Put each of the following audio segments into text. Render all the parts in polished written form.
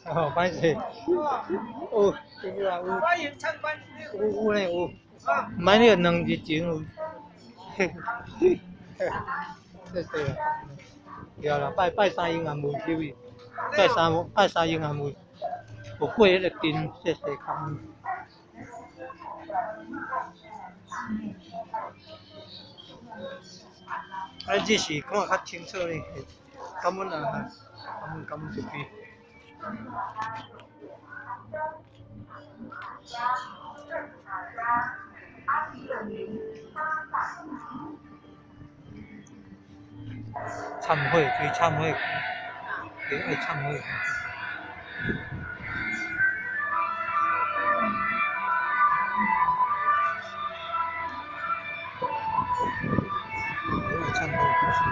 哦，歹势。有，有啊，有咧有。毋免你2日前有。谢谢啦。对啦，拜三银行门收去，拜三银行门，有过迄个阵，谢谢感恩。日时看较清楚咧，感恩啊，感恩一批。忏悔，追忏悔，爱忏悔。爱忏悔，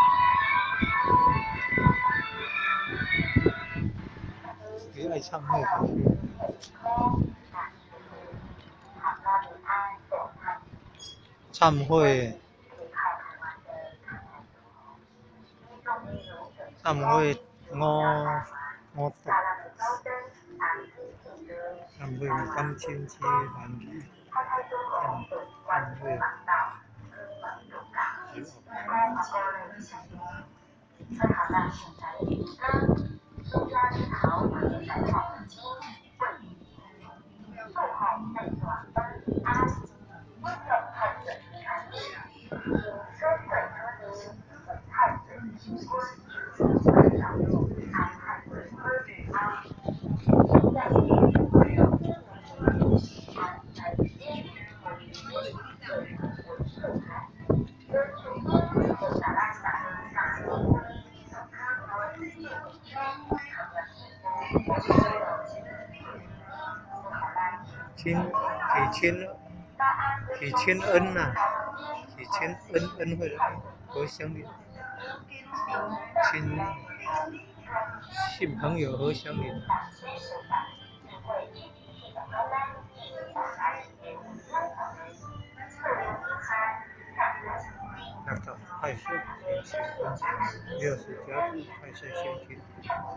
爱忏悔。忏悔，忏悔五毒，忏悔感千千万语，忏悔。提亲恩呐，提亲恩惠的和相连，亲信朋友和相连。那个派出提亲恩，60家族派设现金。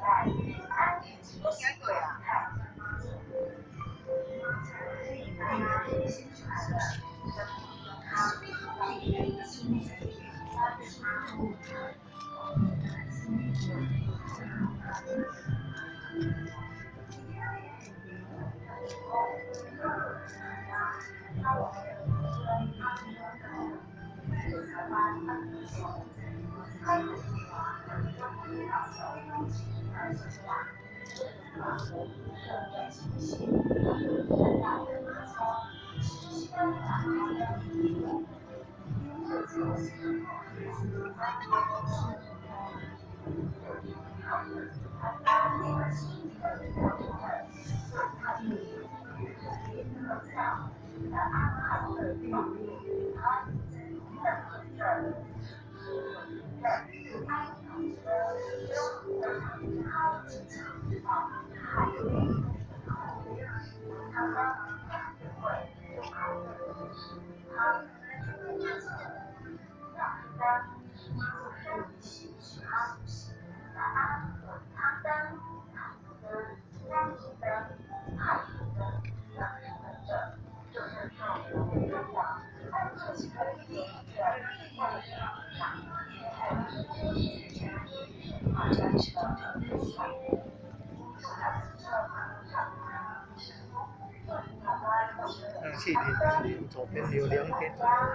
让气体左边有2点，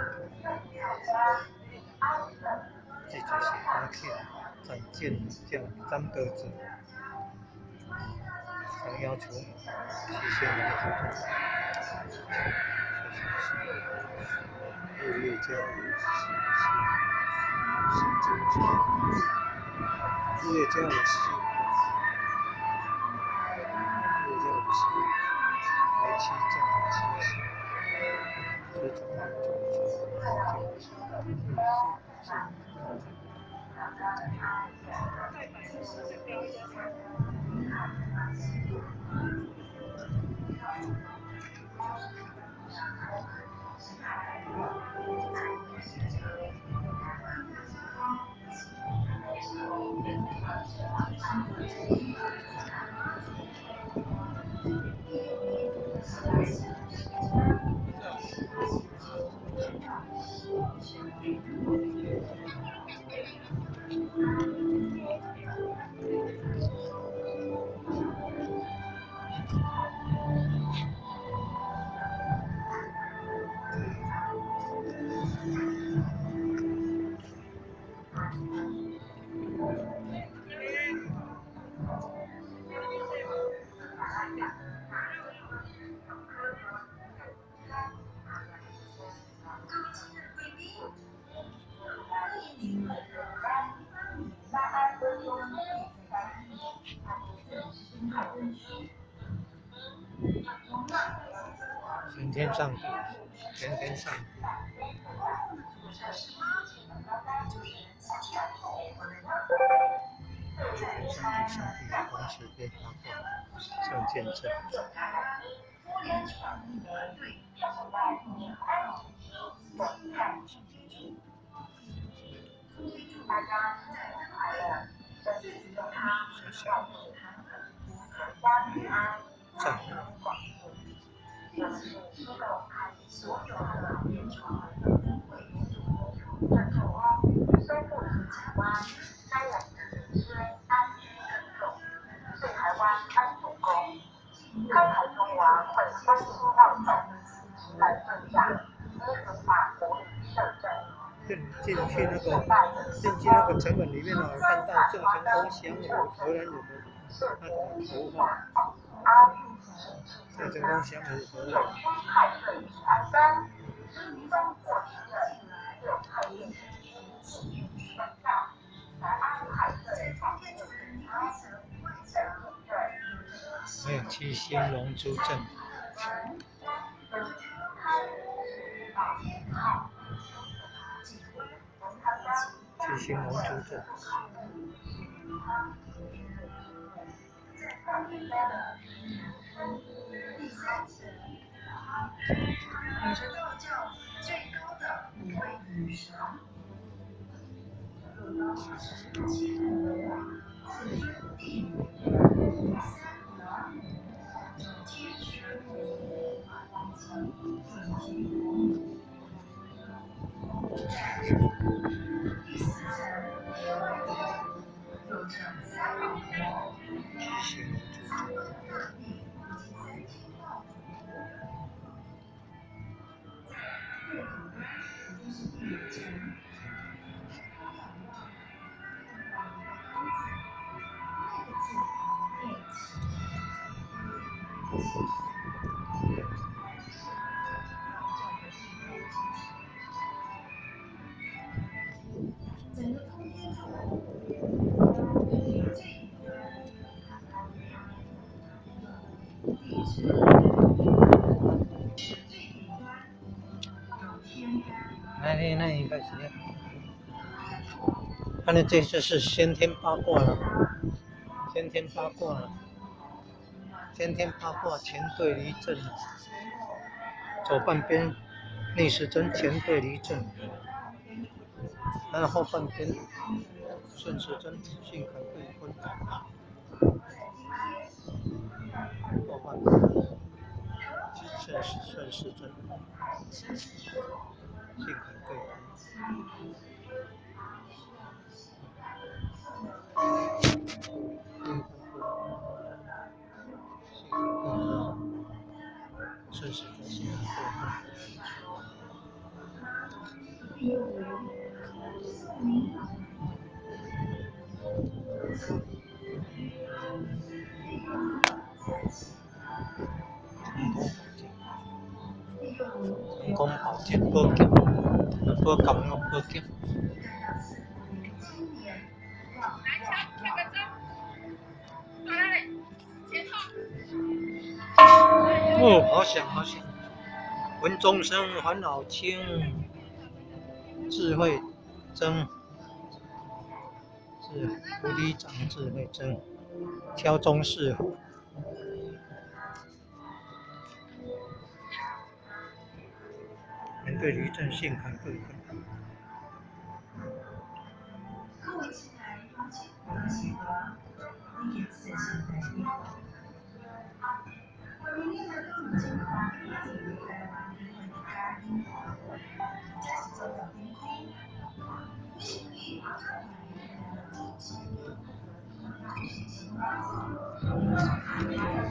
这就是空气展见奖张得者，想要求提前来主动。日月交流新增出，日月交流为期正好期，这种玄天上帝，玄天上帝。上帝同时被发过圣见证。小小赞。进去那个城门里面哦，看到郑成功降有荷兰人的那种头发，郑成功降有荷兰。还有七星龙珠阵。七星龙珠阵。女神道教最高的五位女神。那应该是，反正这就是先天八卦了，先天八卦了，先天八卦乾兑离震，左半边逆时针乾兑离震，然后后半边顺时针巽坎兑坤，后半边顺时针巽坎兑坤。顺时针巽坎兑坤。人工保健保健，保健哦保健。哦，好响好响！闻钟声烦恼轻，智慧增，菩提长智慧增，挑中是虎。面对离震巽坎兑坤。